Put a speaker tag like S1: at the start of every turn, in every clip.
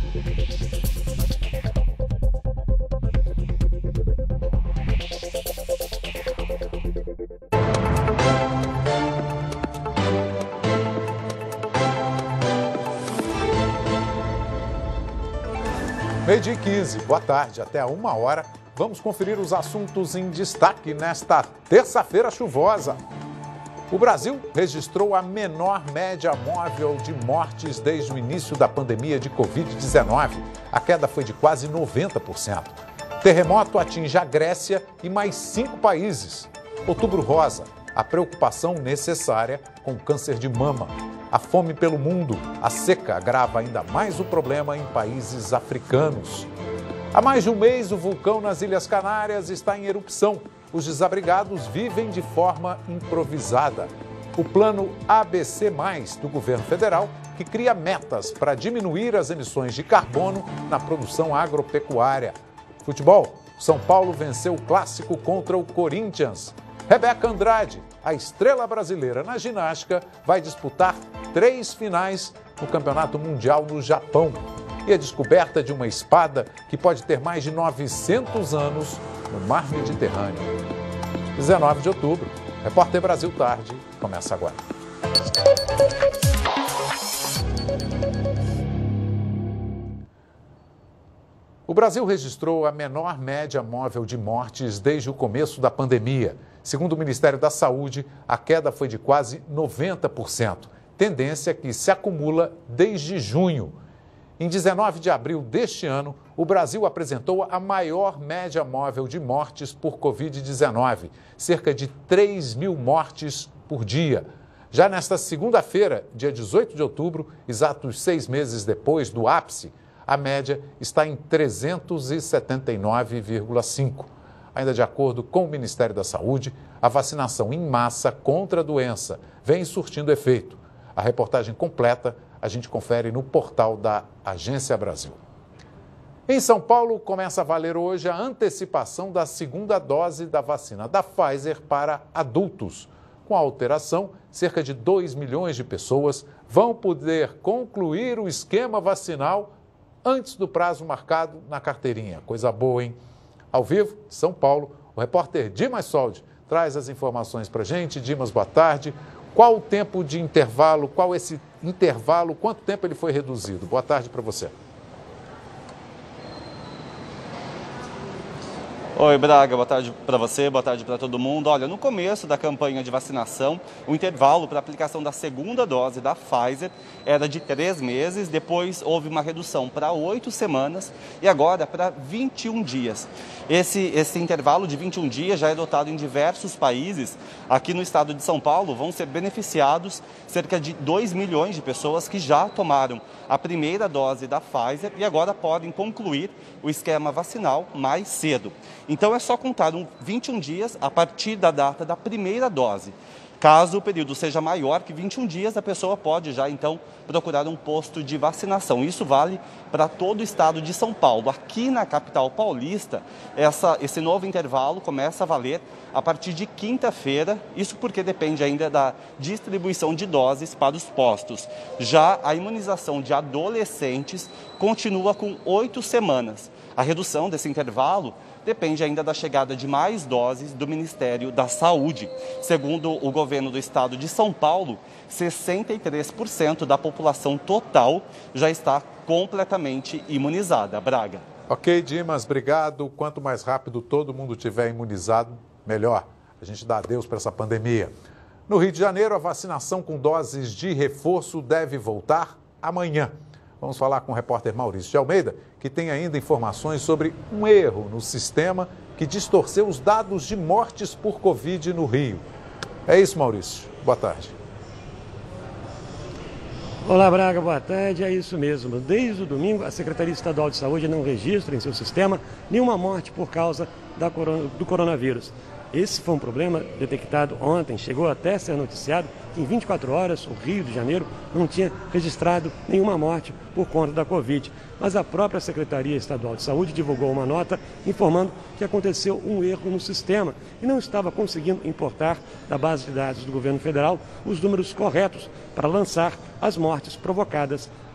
S1: Meio-dia e 15, boa tarde, até 1h. Vamos conferir os assuntos em destaque nesta terça-feira chuvosa. O Brasil registrou a menor média móvel de mortes desde o início da pandemia de Covid-19. A queda foi de quase 90%. Terremoto atinge a Grécia e mais 5 países. Outubro rosa, a preocupação necessária com o câncer de mama. A fome pelo mundo, a seca agrava ainda mais o problema em países africanos. Há mais de um mês, o vulcão nas Ilhas Canárias está em erupção. Os desabrigados vivem de forma improvisada. O plano ABC+, do governo federal, que cria metas para diminuir as emissões de carbono na produção agropecuária. Futebol, São Paulo venceu o clássico contra o Corinthians. Rebeca Andrade, a estrela brasileira na ginástica, vai disputar 3 finais no Campeonato Mundial no Japão. E a descoberta de uma espada que pode ter mais de 900 anos no mar Mediterrâneo. 19 de outubro, Repórter Brasil Tarde, começa agora. O Brasil registrou a menor média móvel de mortes desde o começo da pandemia. Segundo o Ministério da Saúde, a queda foi de quase 90%, tendência que se acumula desde junho. Em 19 de abril deste ano, o Brasil apresentou a maior média móvel de mortes por Covid-19, cerca de 3.000 mortes por dia. Já nesta segunda-feira, dia 18 de outubro, exatos 6 meses depois do ápice, a média está em 379,5. Ainda de acordo com o Ministério da Saúde, a vacinação em massa contra a doença vem surtindo efeito. A reportagem completa a gente confere no portal da Agência Brasil. Em São Paulo, começa a valer hoje a antecipação da segunda dose da vacina da Pfizer para adultos. Com a alteração, cerca de 2 milhões de pessoas vão poder concluir o esquema vacinal antes do prazo marcado na carteirinha. Coisa boa, hein? Ao vivo, de São Paulo, o repórter Dimas Soldi traz as informações para a gente. Dimas, boa tarde. Qual o tempo de intervalo? Qual esse intervalo? Quanto tempo ele foi reduzido? Boa tarde para você.
S2: Oi, Braga, boa tarde para você, boa tarde para todo mundo. Olha, no começo da campanha de vacinação, o intervalo para a aplicação da segunda dose da Pfizer era de 3 meses, depois houve uma redução para 8 semanas e agora para 21 dias. Esse intervalo de 21 dias já é adotado em diversos países. Aqui no estado de São Paulo vão ser beneficiados cerca de 2 milhões de pessoas que já tomaram a primeira dose da Pfizer e agora podem concluir o esquema vacinal mais cedo. Então é só contar 21 dias a partir da data da primeira dose. Caso o período seja maior que 21 dias, a pessoa pode já então procurar um posto de vacinação. Isso vale para todo o estado de São Paulo. Aqui na capital paulista, esse novo intervalo começa a valer a partir de quinta-feira, isso porque depende ainda da distribuição de doses para os postos. Já a imunização de adolescentes continua com 8 semanas. A redução desse intervalo depende ainda da chegada de mais doses do Ministério da Saúde. Segundo o governo do estado de São Paulo, 63% da população total já está completamente imunizada. Braga.
S1: Ok, Dimas, obrigado. Quanto mais rápido todo mundo tiver imunizado, melhor. A gente dá adeus para essa pandemia. No Rio de Janeiro, a vacinação com doses de reforço deve voltar amanhã. Vamos falar com o repórter Maurício de Almeida, que tem ainda informações sobre um erro no sistema que distorceu os dados de mortes por Covid no Rio. É isso, Maurício. Boa tarde.
S3: Olá, Braga, boa tarde. É isso mesmo. Desde o domingo, a Secretaria Estadual de Saúde não registra em seu sistema nenhuma morte por causa do coronavírus. Esse foi um problema detectado ontem, chegou até a ser noticiado que em 24 horas o Rio de Janeiro não tinha registrado nenhuma morte por conta da Covid. Mas a própria Secretaria Estadual de Saúde divulgou uma nota informando que aconteceu um erro no sistema e não estava conseguindo importar da base de dados do governo federal os números corretos para lançar as mortes provocadas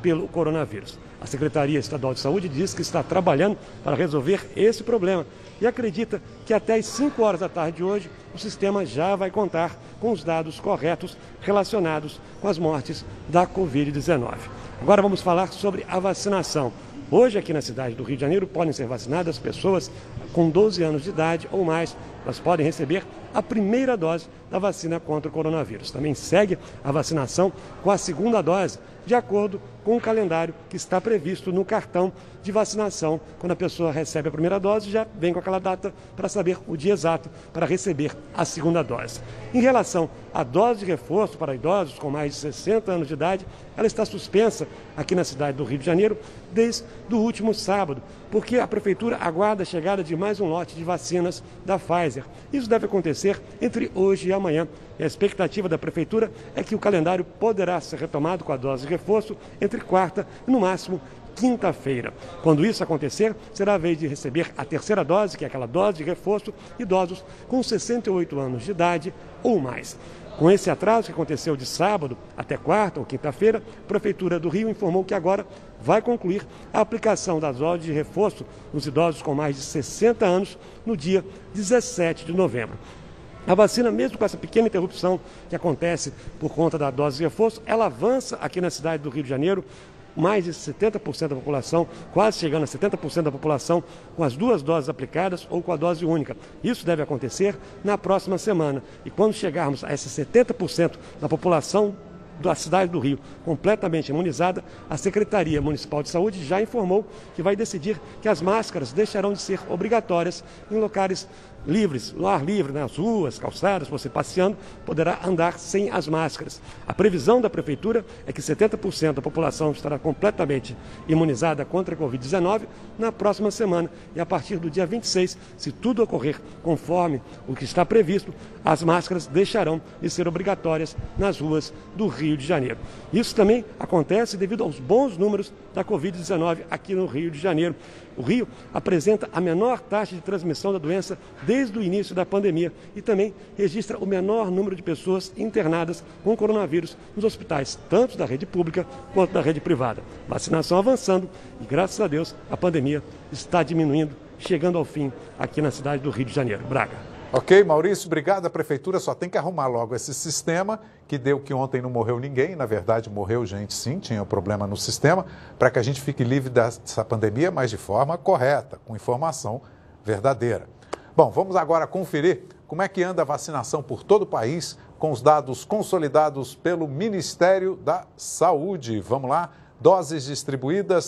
S3: pelo coronavírus. A Secretaria Estadual de Saúde diz que está trabalhando para resolver esse problema e acredita que até às 5 horas da tarde de hoje o sistema já vai contar com os dados corretos relacionados com as mortes da Covid-19. Agora vamos falar sobre a vacinação. Hoje aqui na cidade do Rio de Janeiro podem ser vacinadas pessoas com 12 anos de idade ou mais. Elas podem receber a primeira dose da vacina contra o coronavírus. Também segue a vacinação com a segunda dose, de acordo com o calendário que está previsto no cartão de vacinação. Quando a pessoa recebe a primeira dose, já vem com aquela data para saber o dia exato para receber a segunda dose. Em relação à dose de reforço para idosos com mais de 60 anos de idade, ela está suspensa aqui na cidade do Rio de Janeiro desde o último sábado, porque a Prefeitura aguarda a chegada de mais um lote de vacinas da Pfizer. Isso deve acontecer entre hoje e amanhã. E a expectativa da Prefeitura é que o calendário poderá ser retomado com a dose de reforço entre quarta e, no máximo, quinta-feira. Quando isso acontecer, será a vez de receber a terceira dose, que é aquela dose de reforço, idosos com 68 anos de idade ou mais. Com esse atraso que aconteceu de sábado até quarta ou quinta-feira, a Prefeitura do Rio informou que agora vai concluir a aplicação das doses de reforço nos idosos com mais de 60 anos no dia 17 de novembro. A vacina, mesmo com essa pequena interrupção que acontece por conta da dose de reforço, ela avança aqui na cidade do Rio de Janeiro. Mais de 70% da população, quase chegando a 70% da população, com as 2 doses aplicadas ou com a dose única. Isso deve acontecer na próxima semana. E quando chegarmos a esses 70% da população da cidade do Rio completamente imunizada, a Secretaria Municipal de Saúde já informou que vai decidir que as máscaras deixarão de ser obrigatórias em locais livres, no ar livre, nas ruas, calçadas, você passeando, poderá andar sem as máscaras. A previsão da Prefeitura é que 70% da população estará completamente imunizada contra a Covid-19 na próxima semana. E a partir do dia 26, se tudo ocorrer conforme o que está previsto, as máscaras deixarão de ser obrigatórias nas ruas do Rio de Janeiro. Isso também acontece devido aos bons números da Covid-19 aqui no Rio de Janeiro. O Rio apresenta a menor taxa de transmissão da doença desde o início da pandemia e também registra o menor número de pessoas internadas com coronavírus nos hospitais, tanto da rede pública quanto da rede privada. Vacinação avançando e, graças a Deus, a pandemia está diminuindo, chegando ao fim aqui na cidade do Rio de Janeiro. Braga.
S1: Ok, Maurício, obrigado. A Prefeitura só tem que arrumar logo esse sistema que deu que ontem não morreu ninguém. Na verdade, morreu gente sim, tinha um problema no sistema, para que a gente fique livre dessa pandemia, mas de forma correta, com informação verdadeira. Bom, vamos agora conferir como é que anda a vacinação por todo o país, com os dados consolidados pelo Ministério da Saúde. Vamos lá, doses distribuídas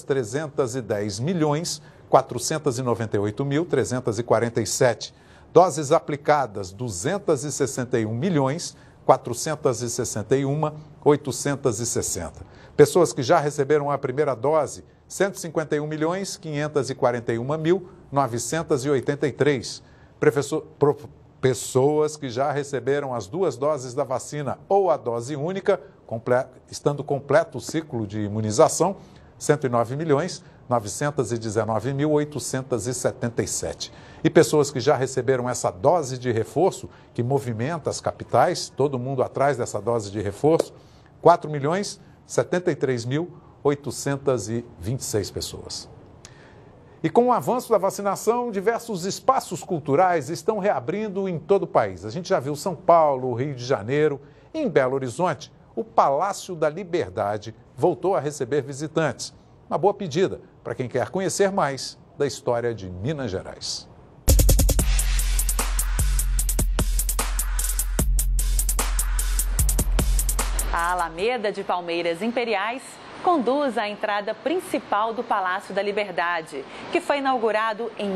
S1: 310.498.347. Doses aplicadas, 261.461.860. Pessoas que já receberam a primeira dose, 151.541.983. Pessoas que já receberam as 2 doses da vacina ou a dose única, estando completo o ciclo de imunização, 109.919.877. E pessoas que já receberam essa dose de reforço, que movimenta as capitais, todo mundo atrás dessa dose de reforço, 4.073.826 pessoas. E com o avanço da vacinação, diversos espaços culturais estão reabrindo em todo o país. A gente já viu São Paulo, Rio de Janeiro. Em Belo Horizonte, o Palácio da Liberdade voltou a receber visitantes. Uma boa pedida para quem quer conhecer mais da história de Minas Gerais.
S4: A Alameda de Palmeiras Imperiais conduz à entrada principal do Palácio da Liberdade, que foi inaugurado em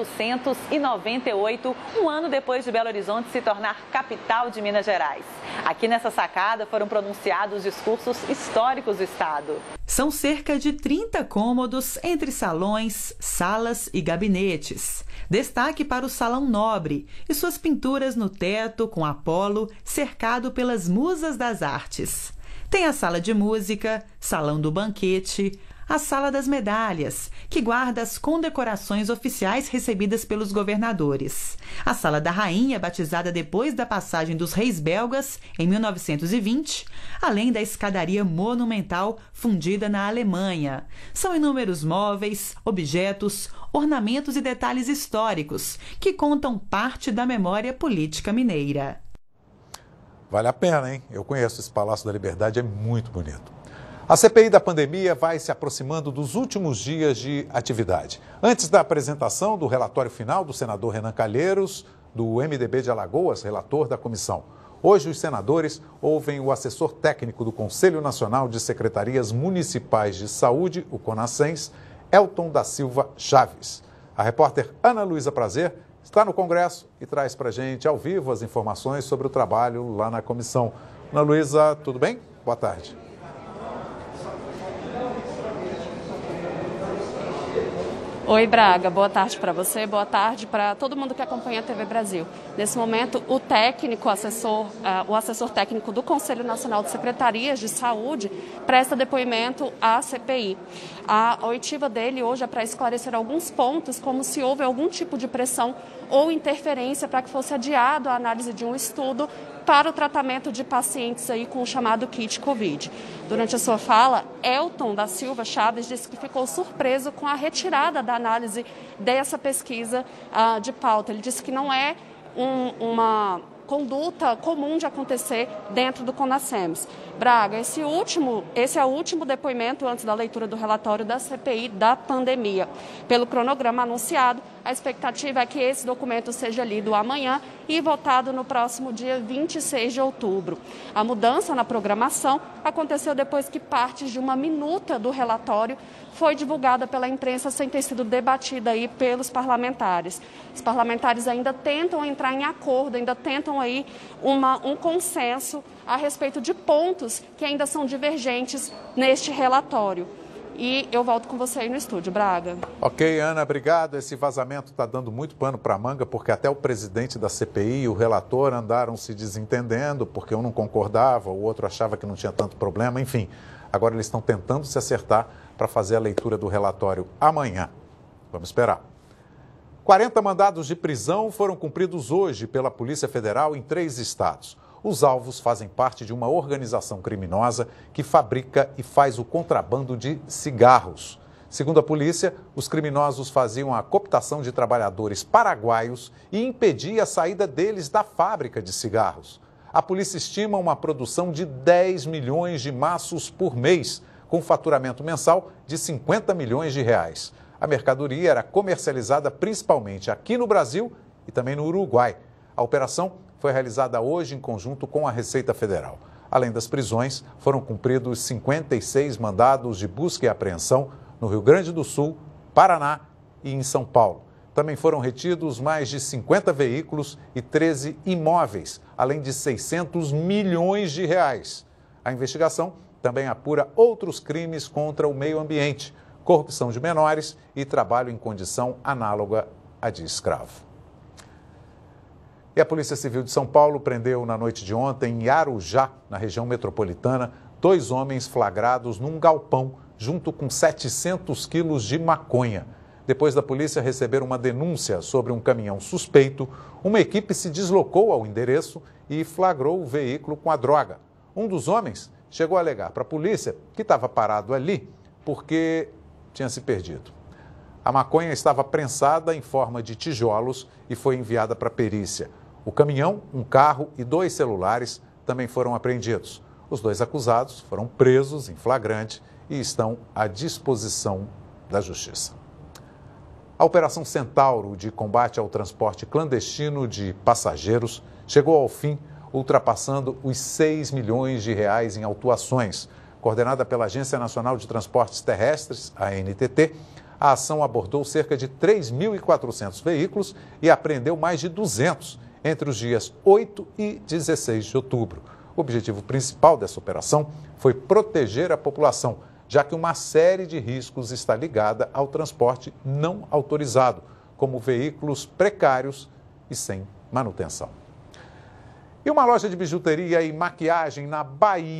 S4: 1898, um ano depois de Belo Horizonte se tornar capital de Minas Gerais. Aqui nessa sacada foram pronunciados discursos históricos do Estado.
S5: São cerca de 30 cômodos entre salões, salas e gabinetes. Destaque para o Salão Nobre e suas pinturas no teto com Apolo cercado pelas musas das artes. Tem a sala de música, salão do banquete, a Sala das Medalhas, que guarda as condecorações oficiais recebidas pelos governadores. A Sala da Rainha, batizada depois da passagem dos reis belgas, em 1920, além da escadaria monumental fundida na Alemanha. São inúmeros móveis, objetos, ornamentos e detalhes históricos que contam parte da memória política mineira.
S1: Vale a pena, hein? Eu conheço esse Palácio da Liberdade, é muito bonito. A CPI da pandemia vai se aproximando dos últimos dias de atividade. Antes da apresentação do relatório final do senador Renan Calheiros, do MDB de Alagoas, relator da comissão. Hoje, os senadores ouvem o assessor técnico do Conselho Nacional de Secretarias Municipais de Saúde, o CONASENS, Elton da Silva Chaves. A repórter Ana Luísa Prazer está no Congresso e traz para a gente ao vivo as informações sobre o trabalho lá na comissão. Ana Luísa, tudo bem? Boa tarde.
S6: Oi, Braga. Boa tarde para você, boa tarde para todo mundo que acompanha a TV Brasil. Nesse momento, o assessor técnico do Conselho Nacional de Secretarias de Saúde presta depoimento à CPI. A oitiva dele hoje é para esclarecer alguns pontos, como se houve algum tipo de pressão ou interferência para que fosse adiado a análise de um estudo para o tratamento de pacientes aí com o chamado kit Covid. Durante a sua fala, Elton da Silva Chaves disse que ficou surpreso com a retirada da análise dessa pesquisa de pauta. Ele disse que não é uma conduta comum de acontecer dentro do CONASEMS. Braga, esse é o último depoimento antes da leitura do relatório da CPI da pandemia. Pelo cronograma anunciado, a expectativa é que esse documento seja lido amanhã e votado no próximo dia 26 de outubro. A mudança na programação aconteceu depois que partes de uma minuta do relatório foi divulgada pela imprensa sem ter sido debatida aí pelos parlamentares. Os parlamentares ainda tentam entrar em acordo, ainda tentam aí um consenso a respeito de pontos que ainda são divergentes neste relatório. E eu volto com você aí no estúdio, Braga.
S1: Ok, Ana, obrigado. Esse vazamento está dando muito pano para a manga, porque até o presidente da CPI e o relator andaram se desentendendo, porque um não concordava, o outro achava que não tinha tanto problema, enfim. Agora eles estão tentando se acertar para fazer a leitura do relatório amanhã. Vamos esperar. 40 mandados de prisão foram cumpridos hoje pela Polícia Federal em 3 estados. Os alvos fazem parte de uma organização criminosa que fabrica e faz o contrabando de cigarros. Segundo a polícia, os criminosos faziam a cooptação de trabalhadores paraguaios e impedia a saída deles da fábrica de cigarros. A polícia estima uma produção de 10 milhões de maços por mês, com faturamento mensal de 50 milhões de reais. A mercadoria era comercializada principalmente aqui no Brasil e também no Uruguai. A operação foi realizada hoje em conjunto com a Receita Federal. Além das prisões, foram cumpridos 56 mandados de busca e apreensão no Rio Grande do Sul, Paraná e em São Paulo. Também foram retidos mais de 50 veículos e 13 imóveis, além de 600 milhões de reais. A investigação também apura outros crimes contra o meio ambiente, corrupção de menores e trabalho em condição análoga à de escravo. E a Polícia Civil de São Paulo prendeu na noite de ontem, em Arujá, na região metropolitana, 2 homens flagrados num galpão, junto com 700 quilos de maconha. Depois da polícia receber uma denúncia sobre um caminhão suspeito, uma equipe se deslocou ao endereço e flagrou o veículo com a droga. Um dos homens chegou a alegar para a polícia que estava parado ali porque tinha se perdido. A maconha estava prensada em forma de tijolos e foi enviada para a perícia. O caminhão, um carro e 2 celulares também foram apreendidos. Os 2 acusados foram presos em flagrante e estão à disposição da Justiça. A Operação Centauro, de combate ao transporte clandestino de passageiros, chegou ao fim, ultrapassando os 6 milhões de reais em autuações. Coordenada pela Agência Nacional de Transportes Terrestres, a ANTT, a ação abordou cerca de 3.400 veículos e apreendeu mais de 200 entre os dias 8 e 16 de outubro. O objetivo principal dessa operação foi proteger a população, já que uma série de riscos está ligada ao transporte não autorizado, como veículos precários e sem manutenção. E uma loja de bijuteria e maquiagem na Bahia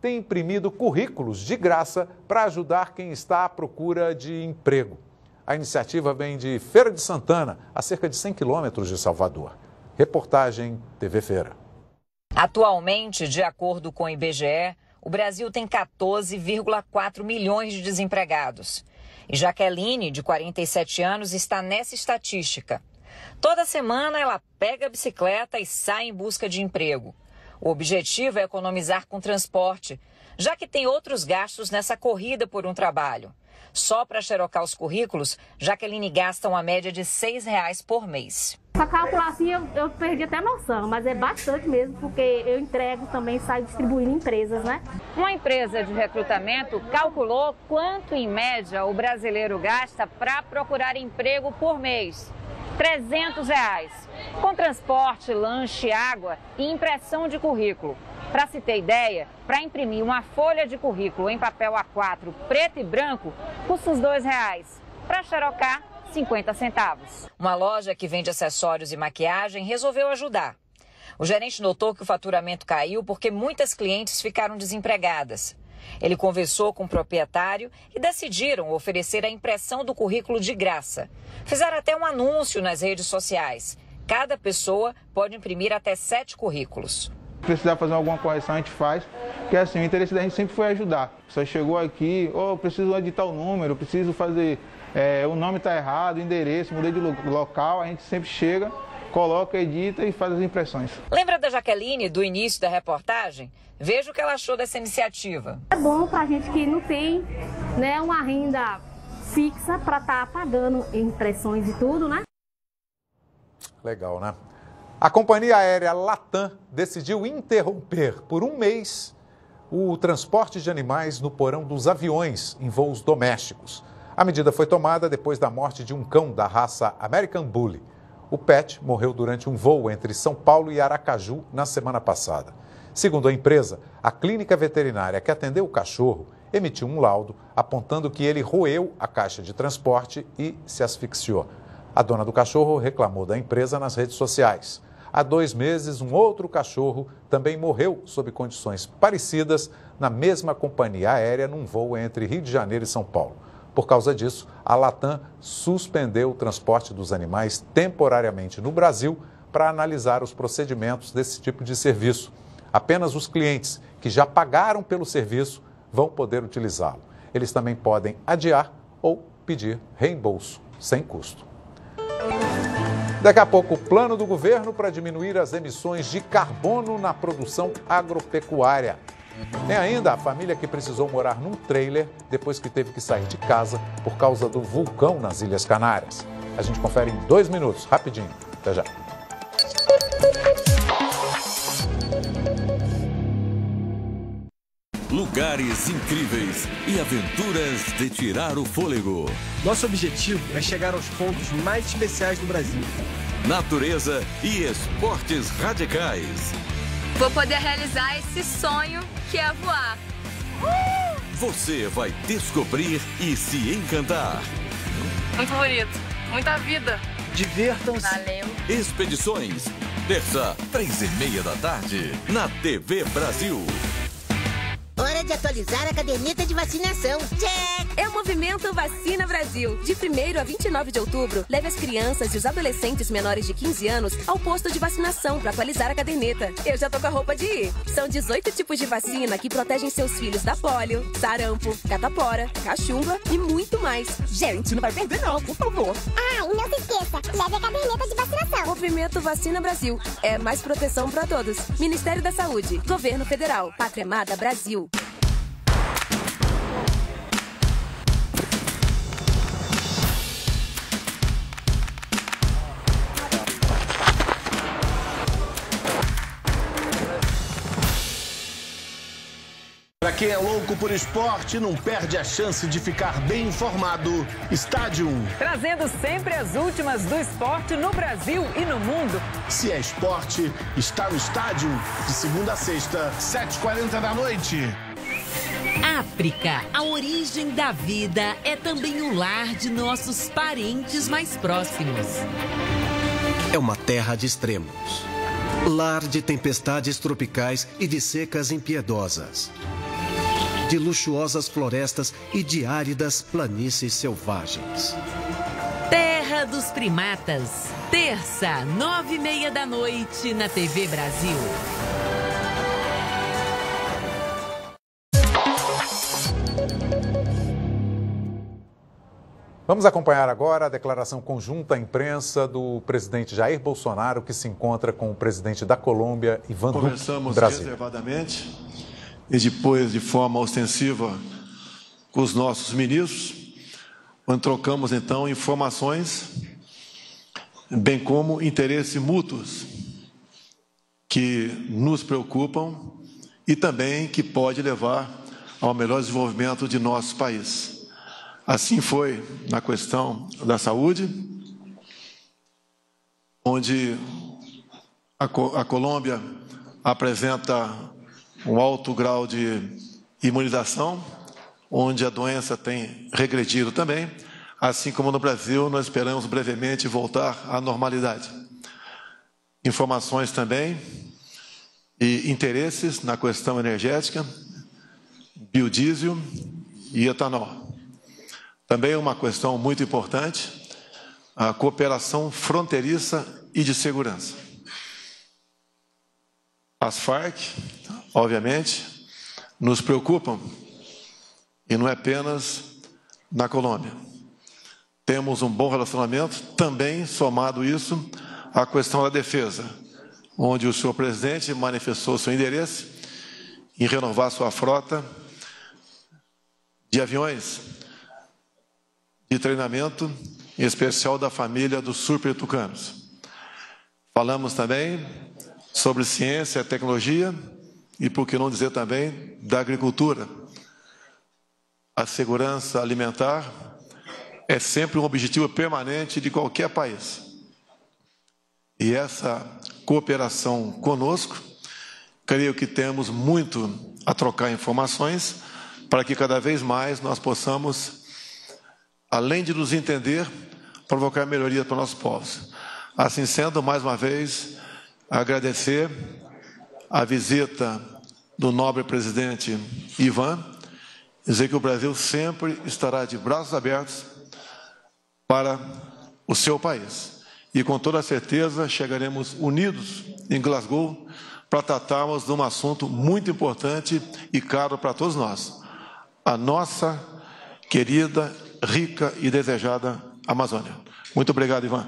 S1: tem imprimido currículos de graça para ajudar quem está à procura de emprego. A iniciativa vem de Feira de Santana, a cerca de 100 quilômetros de Salvador. Reportagem TV Feira.
S7: Atualmente, de acordo com o IBGE, o Brasil tem 14,4 milhões de desempregados. E Jaqueline, de 47 anos, está nessa estatística. Toda semana ela pega a bicicleta e sai em busca de emprego. O objetivo é economizar com transporte, já que tem outros gastos nessa corrida por um trabalho. Só para xerocar os currículos, Jaqueline gasta uma média de R$ 6 por mês.
S8: Para calcular assim, eu perdi até noção, mas é bastante mesmo, porque eu entrego também, saio distribuindo em empresas, né?
S7: Uma empresa de recrutamento calculou quanto, em média, o brasileiro gasta para procurar emprego por mês. R$ 300, com transporte, lanche, água e impressão de currículo. Para se ter ideia, para imprimir uma folha de currículo em papel A4 preto e branco, custa uns R$ 2. Para xerocar, 50 centavos. Uma loja que vende acessórios e maquiagem resolveu ajudar. O gerente notou que o faturamento caiu porque muitas clientes ficaram desempregadas. Ele conversou com o proprietário e decidiram oferecer a impressão do currículo de graça. Fizeram até um anúncio nas redes sociais. Cada pessoa pode imprimir até 7 currículos.
S9: Se precisar fazer alguma correção, a gente faz, porque assim, o interesse da gente sempre foi ajudar. Você chegou aqui, preciso editar o número, preciso fazer, o nome está errado, o endereço, mudei de local, a gente sempre chega, coloca, edita e faz as impressões.
S7: Lembra da Jaqueline do início da reportagem? Veja o que ela achou dessa iniciativa.
S8: É bom para a gente que não tem, né, uma renda fixa para estar pagando impressões e tudo, né?
S1: Legal, né? A companhia aérea Latam decidiu interromper por um mês o transporte de animais no porão dos aviões em voos domésticos. A medida foi tomada depois da morte de um cão da raça American Bully. O pet morreu durante um voo entre São Paulo e Aracaju na semana passada. Segundo a empresa, a clínica veterinária que atendeu o cachorro emitiu um laudo apontando que ele roeu a caixa de transporte e se asfixiou. A dona do cachorro reclamou da empresa nas redes sociais. Há 2 meses, um outro cachorro também morreu sob condições parecidas na mesma companhia aérea num voo entre Rio de Janeiro e São Paulo. Por causa disso, a Latam suspendeu o transporte dos animais temporariamente no Brasil para analisar os procedimentos desse tipo de serviço. Apenas os clientes que já pagaram pelo serviço vão poder utilizá-lo. Eles também podem adiar ou pedir reembolso sem custo. Daqui a pouco, o plano do governo para diminuir as emissões de carbono na produção agropecuária. Tem ainda a família que precisou morar num trailer depois que teve que sair de casa por causa do vulcão nas Ilhas Canárias. A gente confere em 2 minutos, rapidinho. Até já.
S10: Lugares incríveis e aventuras de tirar o fôlego.
S11: Nosso objetivo é chegar aos pontos mais especiais do Brasil.
S10: Natureza e esportes radicais.
S12: Vou poder realizar esse sonho que é voar.
S10: Você vai descobrir e se encantar.
S12: Muito bonito, muita vida.
S11: Divirtam-se.
S12: Valeu.
S10: Expedições, terça, 3h30 da tarde, na TV Brasil.
S13: Hora de atualizar a caderneta de vacinação. Check!
S14: É o Movimento Vacina Brasil. De 1º a 29 de outubro, leve as crianças e os adolescentes menores de 15 anos ao posto de vacinação para atualizar a caderneta. Eu já tô com a roupa de ir. São 18 tipos de vacina que protegem seus filhos da polio, sarampo, catapora, cachumba e muito mais.
S13: Gente, não vai perder não, por favor. Ah, e não se esqueça, leve a caderneta de vacinação.
S14: Movimento Vacina Brasil. É mais proteção para todos. Ministério da Saúde, Governo Federal, Pátria Amada Brasil.
S11: Para quem é louco por esporte, não perde a chance de ficar bem informado. Estádio 1.
S15: Trazendo sempre as últimas do esporte no Brasil e no mundo.
S11: Se é esporte, está no Estádio, de segunda a sexta, 7h40 da noite.
S16: África, a origem da vida, é também o lar de nossos parentes mais próximos.
S17: É uma terra de extremos. Lar de tempestades tropicais e de secas impiedosas. de luxuosas florestas e de áridas planícies selvagens.
S16: Terra dos Primatas, terça, 21h30 na TV Brasil.
S1: Vamos acompanhar agora a declaração conjunta à imprensa do presidente Jair Bolsonaro, que se encontra com o presidente da Colômbia, Iván Duque, em Brasília.
S18: Reservadamente e depois de forma ostensiva com os nossos ministros, onde trocamos, então, informações, bem como interesses mútuos que nos preocupam e também que pode levar ao melhor desenvolvimento de nosso país. Assim foi na questão da saúde, onde a Colômbia apresenta um alto grau de imunização, onde a doença tem regredido também, assim como no Brasil nós esperamos brevemente voltar à normalidade. Informações também e interesses na questão energética, biodiesel e etanol. Também uma questão muito importante, a cooperação fronteiriça e de segurança. As Farc, obviamente, nos preocupam, e não é apenas na Colômbia. Temos um bom relacionamento, também somado isso à questão da defesa, onde o senhor presidente manifestou seu interesse em renovar sua frota de aviões de treinamento, em especial da família dos Super Tucanos. Falamos também sobre ciência, tecnologia e, por que não dizer também, da agricultura. A segurança alimentar é sempre um objetivo permanente de qualquer país. E essa cooperação conosco, creio que temos muito a trocar informações para que cada vez mais nós possamos, além de nos entender, provocar melhoria para os nossos povos. Assim sendo, mais uma vez, agradecer a visita do nobre presidente Iván, dizer que o Brasil sempre estará de braços abertos para o seu país. E com toda certeza chegaremos unidos em Glasgow para tratarmos de um assunto muito importante e caro para todos nós. A nossa querida, rica e desejada Amazônia. Muito obrigado, Iván.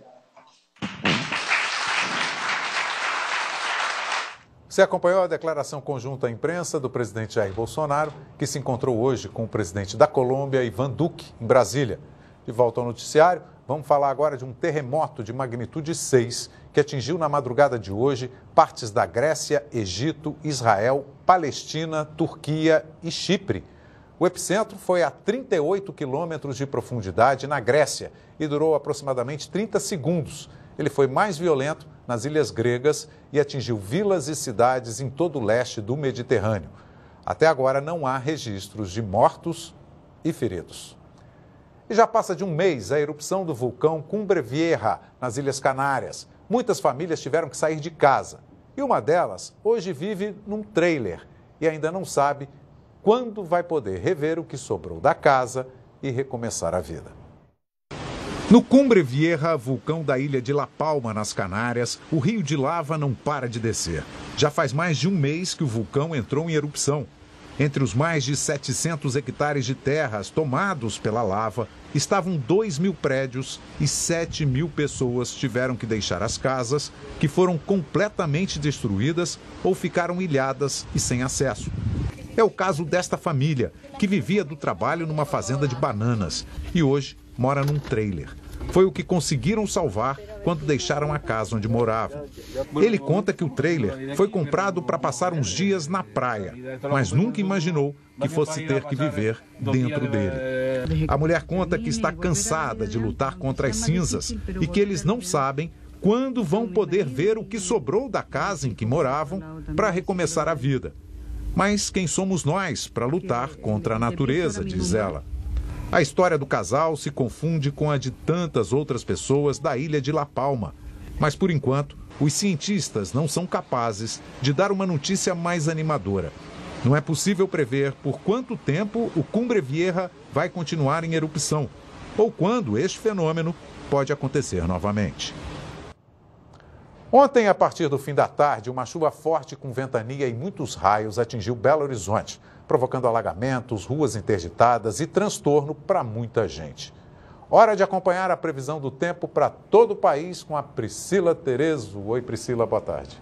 S1: Você acompanhou a declaração conjunta à imprensa do presidente Jair Bolsonaro, que se encontrou hoje com o presidente da Colômbia, Iván Duque, em Brasília. De volta ao noticiário, vamos falar agora de um terremoto de magnitude 6 que atingiu na madrugada de hoje partes da Grécia, Egito, Israel, Palestina, Turquia e Chipre. O epicentro foi a 38 quilômetros de profundidade na Grécia e durou aproximadamente 30 segundos. Ele foi mais violento nas ilhas gregas e atingiu vilas e cidades em todo o leste do Mediterrâneo. Até agora não há registros de mortos e feridos. E já passa de um mês a erupção do vulcão Cumbre Vieja, nas Ilhas Canárias. Muitas famílias tiveram que sair de casa. E uma delas hoje vive num trailer e ainda não sabe quando vai poder rever o que sobrou da casa e recomeçar a vida. No Cumbre Vieja, vulcão da ilha de La Palma, nas Canárias, o rio de lava não para de descer. Já faz mais de um mês que o vulcão entrou em erupção. Entre os mais de 700 hectares de terras tomados pela lava, estavam 2.000 prédios e 7.000 pessoas tiveram que deixar as casas, que foram completamente destruídas ou ficaram ilhadas e sem acesso. É o caso desta família, que vivia do trabalho numa fazenda de bananas e hoje mora num trailer. Foi o que conseguiram salvar quando deixaram a casa onde moravam. Ele conta que o trailer foi comprado para passar uns dias na praia, mas nunca imaginou que fosse ter que viver dentro dele. A mulher conta que está cansada de lutar contra as cinzas e que eles não sabem quando vão poder ver o que sobrou da casa em que moravam para recomeçar a vida. Mas quem somos nós para lutar contra a natureza, diz ela. A história do casal se confunde com a de tantas outras pessoas da ilha de La Palma. Mas, por enquanto, os cientistas não são capazes de dar uma notícia mais animadora. Não é possível prever por quanto tempo o Cumbre Vieja vai continuar em erupção ou quando este fenômeno pode acontecer novamente. Ontem, a partir do fim da tarde, uma chuva forte com ventania e muitos raios atingiu Belo Horizonte, provocando alagamentos, ruas interditadas e transtorno para muita gente. Hora de acompanhar a previsão do tempo para todo o país com a Priscila Terezo. Oi, Priscila, boa tarde.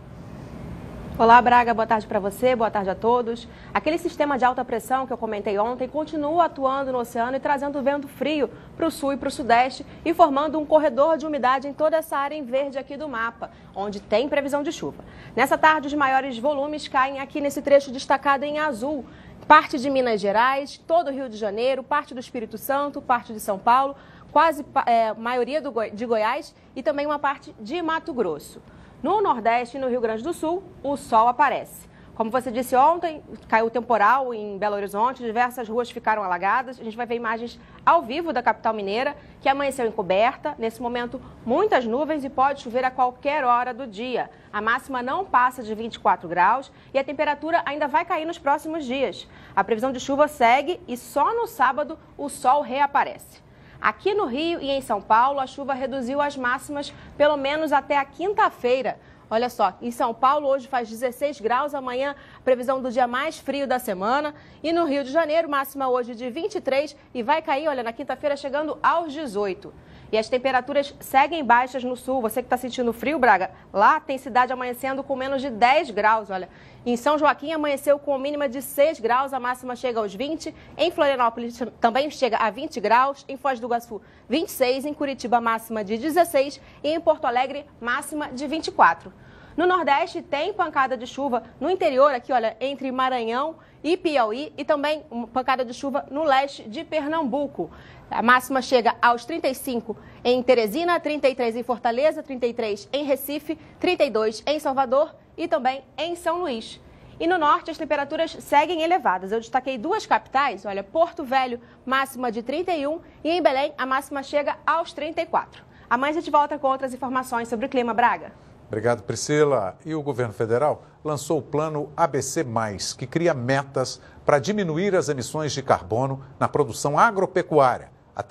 S19: Olá, Braga, boa tarde para você, boa tarde a todos. Aquele sistema de alta pressão que eu comentei ontem continua atuando no oceano e trazendo vento frio para o sul e para o sudeste e formando um corredor de umidade em toda essa área em verde aqui do mapa, onde tem previsão de chuva. Nessa tarde, os maiores volumes caem aqui nesse trecho destacado em azul. Parte de Minas Gerais, todo o Rio de Janeiro, parte do Espírito Santo, parte de São Paulo, quase maioria de Goiás e também uma parte de Mato Grosso. No Nordeste e no Rio Grande do Sul, o sol aparece. Como você disse ontem, caiu temporal em Belo Horizonte, diversas ruas ficaram alagadas. A gente vai ver imagens ao vivo da capital mineira, que amanheceu encoberta. Nesse momento, muitas nuvens e pode chover a qualquer hora do dia. A máxima não passa de 24 graus e a temperatura ainda vai cair nos próximos dias. A previsão de chuva segue e só no sábado o sol reaparece. Aqui no Rio e em São Paulo, a chuva reduziu as máximas pelo menos até a quinta-feira. Olha só, em São Paulo hoje faz 16 graus, amanhã previsão do dia mais frio da semana. E no Rio de Janeiro, máxima hoje de 23 e vai cair, olha, na quinta-feira chegando aos 18. E as temperaturas seguem baixas no sul. Você que está sentindo frio, Braga, lá tem cidade amanhecendo com menos de 10 graus, olha. Em São Joaquim amanheceu com mínima de 6 graus, a máxima chega aos 20. Em Florianópolis também chega a 20 graus. Em Foz do Iguaçu, 26. Em Curitiba, máxima de 16. E em Porto Alegre, máxima de 24. No Nordeste tem pancada de chuva no interior, aqui, olha, entre Maranhão e Piauí. E também pancada de chuva no leste de Pernambuco. A máxima chega aos 35 em Teresina, 33 em Fortaleza, 33 em Recife, 32 em Salvador e também em São Luís. E no norte as temperaturas seguem elevadas. Eu destaquei duas capitais, olha, Porto Velho, máxima de 31 e em Belém a máxima chega aos 34. Amanhã a gente volta com outras informações sobre o clima, Braga.
S1: Obrigado, Priscila. E o governo federal lançou o plano ABC+, que cria metas para diminuir as emissões de carbono na produção agropecuária até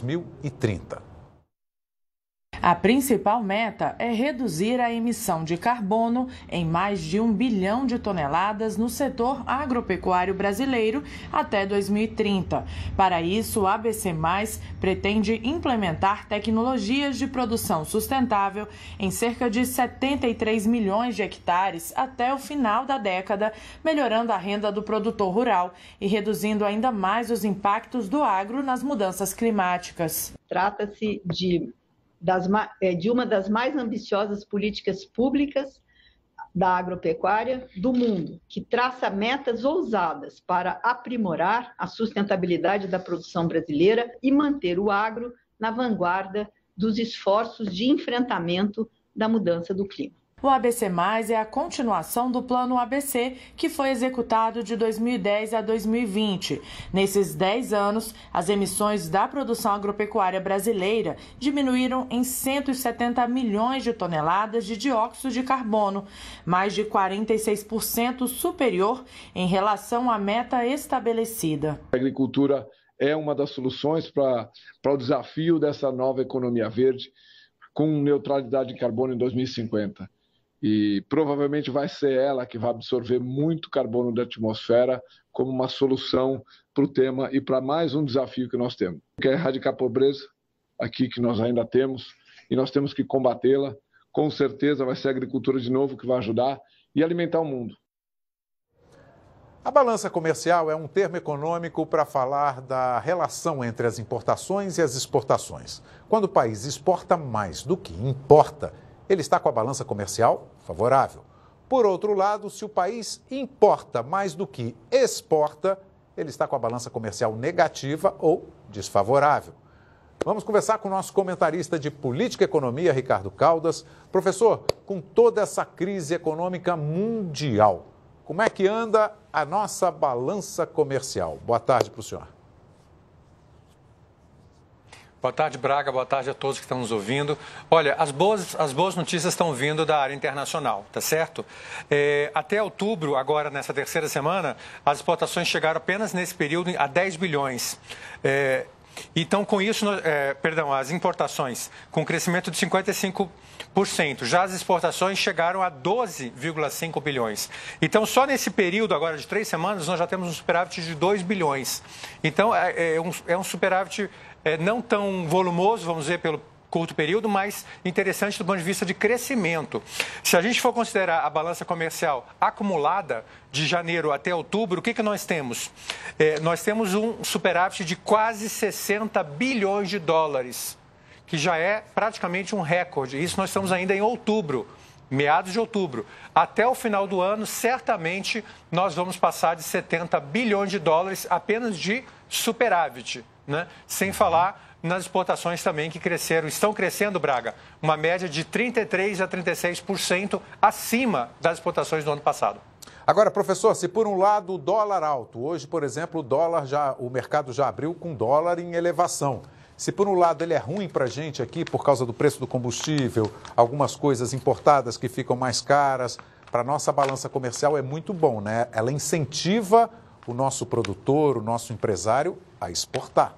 S1: 2030.
S20: A principal meta é reduzir a emissão de carbono em mais de 1 bilhão de toneladas no setor agropecuário brasileiro até 2030. Para isso, o ABC+, pretende implementar tecnologias de produção sustentável em cerca de 73 milhões de hectares até o final da década, melhorando a renda do produtor rural e reduzindo ainda mais os impactos do agro nas mudanças climáticas.
S21: Trata-se de uma das mais ambiciosas políticas públicas da agropecuária do mundo, que traça metas ousadas para aprimorar a sustentabilidade da produção brasileira e manter o agro na vanguarda dos esforços de enfrentamento da mudança do clima.
S20: O ABC+, é a continuação do Plano ABC, que foi executado de 2010 a 2020. Nesses 10 anos, as emissões da produção agropecuária brasileira diminuíram em 170 milhões de toneladas de dióxido de carbono, mais de 46% superior em relação à meta estabelecida.
S22: A agricultura é uma das soluções para o desafio dessa nova economia verde, com neutralidade de carbono em 2050. E provavelmente vai ser ela que vai absorver muito carbono da atmosfera como uma solução para o tema e para mais um desafio que nós temos. Que é erradicar a pobreza, aqui que nós ainda temos, e nós temos que combatê-la. Com certeza vai ser a agricultura de novo que vai ajudar e alimentar o mundo.
S1: A balança comercial é um termo econômico para falar da relação entre as importações e as exportações. Quando o país exporta mais do que importa, ele está com a balança comercial favorável. Por outro lado, se o país importa mais do que exporta, ele está com a balança comercial negativa ou desfavorável. Vamos conversar com o nosso comentarista de política e economia, Ricardo Caldas. Professor, com toda essa crise econômica mundial, como é que anda a nossa balança comercial? Boa tarde para o senhor.
S2: Boa tarde, Braga. Boa tarde a todos que estão nos ouvindo. Olha, as boas notícias estão vindo da área internacional, tá certo? Até outubro, agora nessa terceira semana, as exportações chegaram apenas nesse período a 10 bilhões. Então, com isso, as importações, com crescimento de 55%. Já as exportações chegaram a 12,5 bilhões. Então, só nesse período agora de 3 semanas, nós já temos um superávit de 2 bilhões. Então, é um superávit não tão volumoso, vamos dizer, pelo curto período, mas interessante do ponto de vista de crescimento. Se a gente for considerar a balança comercial acumulada de janeiro até outubro, o que nós temos? Nós temos um superávit de quase 60 bilhões de dólares, que já é praticamente um recorde. Isso nós estamos ainda em outubro, meados de outubro. Até o final do ano, certamente, nós vamos passar de 70 bilhões de dólares apenas de superávit, né? Sem falar nas exportações também que estão crescendo, Braga, uma média de 33% a 36% acima das exportações do ano passado.
S1: Agora, professor, se por um lado o dólar alto, hoje, por exemplo, o mercado já abriu com dólar em elevação. Se por um lado ele é ruim para a gente aqui por causa do preço do combustível, algumas coisas importadas que ficam mais caras, para a nossa balança comercial é muito bom, né? Ela incentiva o nosso produtor, o nosso empresário a exportar.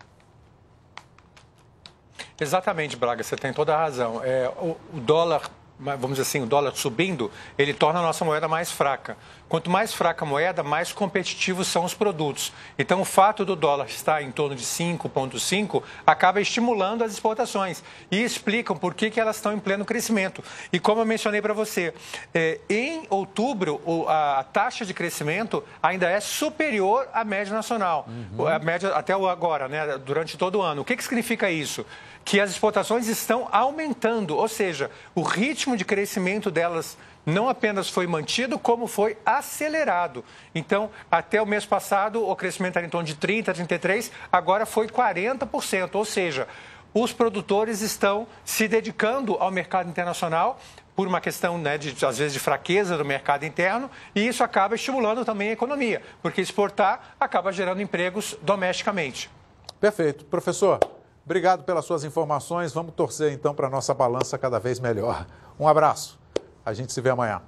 S2: Exatamente, Braga, você tem toda a razão. O dólar, vamos dizer assim, o dólar subindo, ele torna a nossa moeda mais fraca. Quanto mais fraca a moeda, mais competitivos são os produtos. Então, o fato do dólar estar em torno de 5,5 acaba estimulando as exportações e explicam por que elas estão em pleno crescimento. E como eu mencionei para você, em outubro, a taxa de crescimento ainda é superior à média nacional, a média até agora, né, durante todo o ano. O que significa isso? Que as exportações estão aumentando, ou seja, o ritmo de crescimento delas não apenas foi mantido, como foi acelerado. Então, até o mês passado, o crescimento era em torno de 30%, 33%, agora foi 40%. Ou seja, os produtores estão se dedicando ao mercado internacional por uma questão, né, às vezes, de fraqueza do mercado interno, e isso acaba estimulando também a economia, porque exportar acaba gerando empregos domesticamente.
S1: Perfeito. Professor, obrigado pelas suas informações. Vamos torcer, então, para a nossa balança cada vez melhor. Um abraço. A gente se vê amanhã.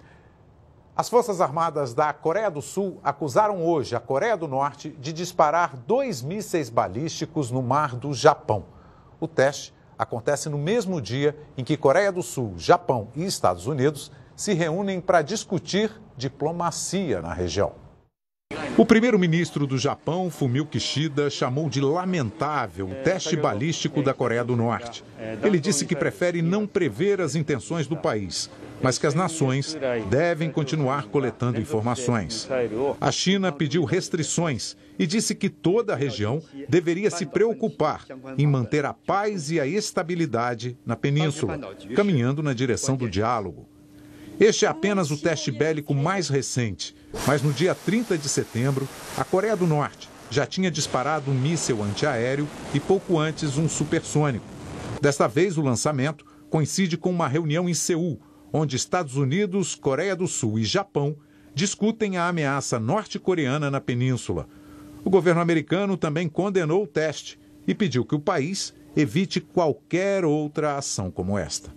S1: As Forças Armadas da Coreia do Sul acusaram hoje a Coreia do Norte de disparar 2 mísseis balísticos no mar do Japão. O teste acontece no mesmo dia em que Coreia do Sul, Japão e Estados Unidos se reúnem para discutir diplomacia na região. O primeiro-ministro do Japão, Fumio Kishida, chamou de lamentável o teste balístico da Coreia do Norte. Ele disse que prefere não prever as intenções do país, mas que as nações devem continuar coletando informações. A China pediu restrições e disse que toda a região deveria se preocupar em manter a paz e a estabilidade na península, caminhando na direção do diálogo. Este é apenas o teste bélico mais recente, mas no dia 30 de setembro, a Coreia do Norte já tinha disparado um míssil antiaéreo e pouco antes um supersônico. Desta vez, o lançamento coincide com uma reunião em Seul, onde Estados Unidos, Coreia do Sul e Japão discutem a ameaça norte-coreana na península. O governo americano também condenou o teste e pediu que o país evite qualquer outra ação como esta.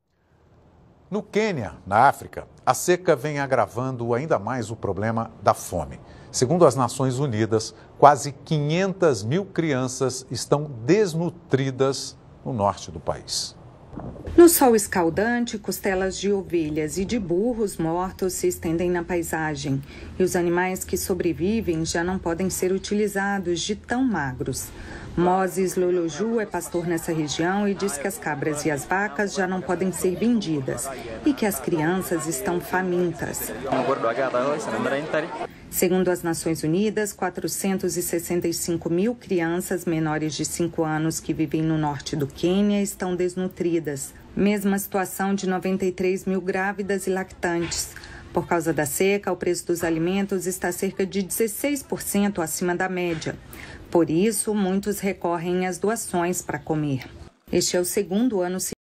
S1: No Quênia, na África, a seca vem agravando ainda mais o problema da fome. Segundo as Nações Unidas, quase 500 mil crianças estão desnutridas no norte do país.
S3: No sol escaldante, costelas de ovelhas e de burros mortos se estendem na paisagem. E os animais que sobrevivem já não podem ser utilizados de tão magros. Moses Loloju é pastor nessa região e diz que as cabras e as vacas já não podem ser vendidas e que as crianças estão famintas. Segundo as Nações Unidas, 465 mil crianças menores de 5 anos que vivem no norte do Quênia estão desnutridas. Mesma situação de 93 mil grávidas e lactantes. Por causa da seca, o preço dos alimentos está cerca de 16% acima da média. Por isso, muitos recorrem às doações para comer. Este é o segundo ano